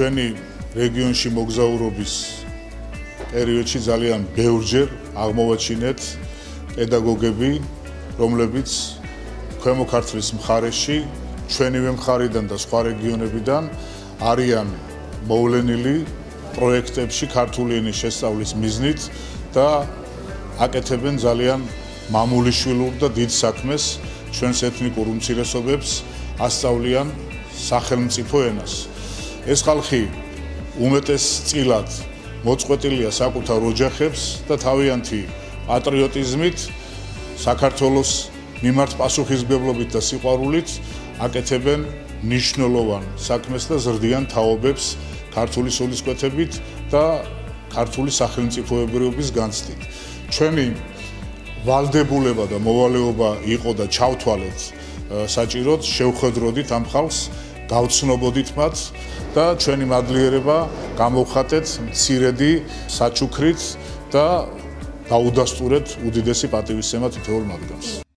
ჩვენი რეგიონში მოგზაურობის პერიოდში ძალიან ბევრჯერ აღმოვაჩინეთ პედაგოგები, რომლებიც ქვემო ქართლის მხარეში, ჩვენივე მხარიდან და სხვა რეგიონებიდან არიან მოვლენილი პროექტებში ქართული ენის შესწავლის მიზნით და აკეთებენ ძალიან მამულიშვილურ და დიდ საქმეს ჩვენს ეთნიკურ უმცირესობებს ასწავლიან სახელმწიფო ენას. ეს ხალხი უმეტესწილად მოწყვეტილია საკუთარ ოჯახებს და თავიანთი პატრიოტიზმით, საქართველოს მიმართ პასუხისმგებლობით და სიყვარულით აკეთებენ მნიშვნელოვან საქმეს და ზრდიან თაობებს ქართული სულისკვეთებით და ქართული სახელმწიფოებრიობის განცდით. ჩვენი ვალდებულება და მოვალეობა იყო და ჩავთვალეთ საჭიროდ შევხედროდით ამ ხალხს, გავცნობოდით მათ და ჩვენი მადლიერება გამოვხატეთ მცირედი საჩუქრით და დაუდასტურეთ უდიდესი პატივისცემა თითოეულ მათგანს.